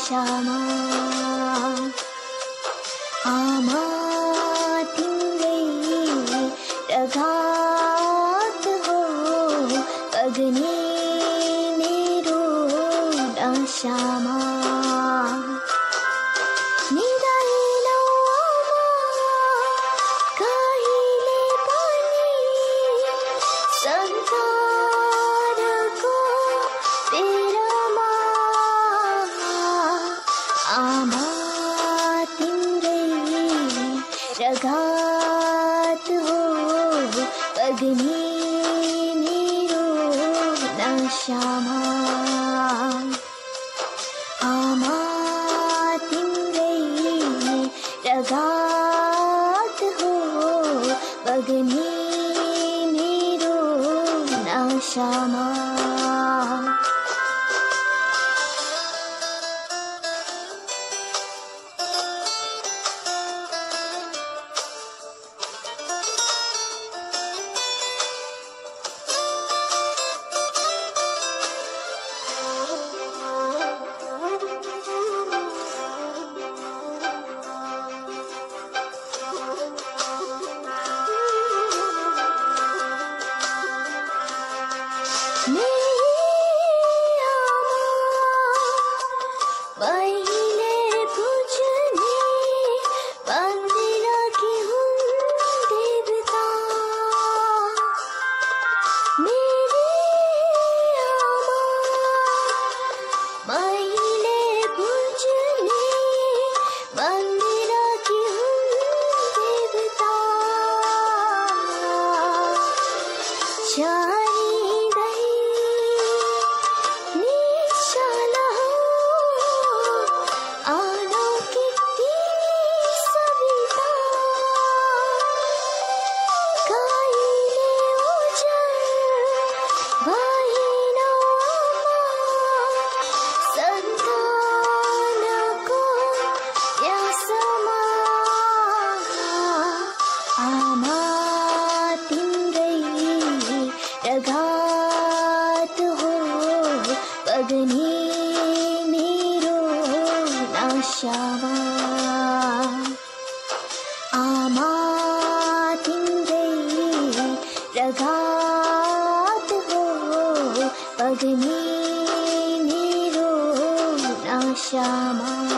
श्यामा आमा तिम्रै रगात हो अग्नि मेरो नशामा निदाइनौ कहिले पनि संसारको तेरामा आमा तिम्रै रगात हो अग्नि मेरो नशामा आमा तिम्रै रगात हो अग्नि मेरो नशामा मैले बुझ्ने बन्दिराकी हुन् देवता मेरी आमा मैले बुझ्ने बन्दिराकी हुन् देवता चारिँदै निश्चला अलौकिक तिमी सविता कहिले उजर भएनौ सन्तानको प्यासमा आमा तिम्रै रगात हो अग्नि मेरो नशामा आमा तिम्रै रगात हो अग्नि मेरो नशामा